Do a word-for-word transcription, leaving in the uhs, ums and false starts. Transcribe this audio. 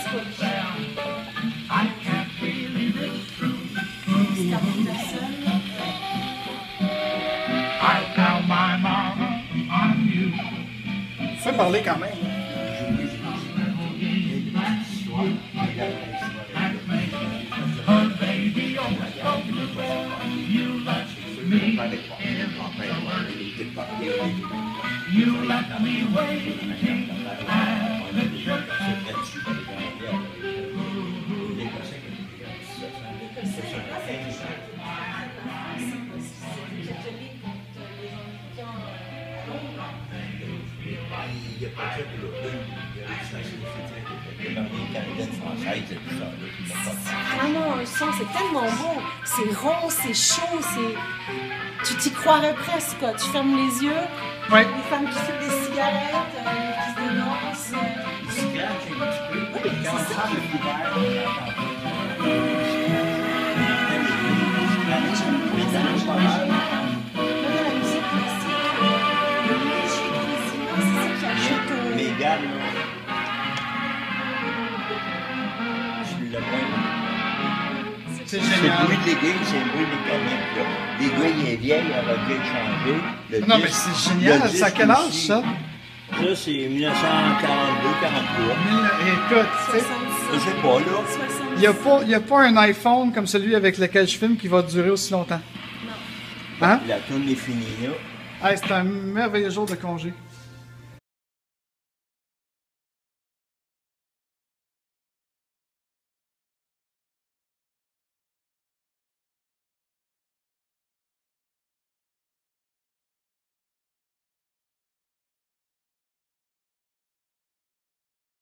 Tu fais parler quand même. You left me waiting at the church. Il a pas fait pour le deux, il a réussi à se faire dans les Canadiennes françaises et tout ça. C'est vraiment un son, c'est tellement beau. C'est rond, c'est chaud, c'est. Tu t'y croirais presque, quoi. Tu fermes les yeux. Ouais. Les femmes qui fument des cigarettes, euh, qui se dénoncent. Il se scratch un petit peu. Oui, Quand on c'est ça. sent le l'hiver, on entend pas. Mais regarde, je l'ai pas. C'est C'est génial. le bruit de l'aiguille, c'est le bruit mécanique. Là. L'aiguille est vieille, elle va bien changer. Le Non, mais disque- c'est génial. le C'est à disque quel âge, aussi. ça? Ça, c'est mille neuf cent quarante-deux quarante-trois. Écoute, tu sais, Je sais pas, là. il n'y a, pas- y a pas un iPhone comme celui avec lequel je filme qui va durer aussi longtemps. Hein? La tourne est finie, là. Hey, c'est un merveilleux jour de congé.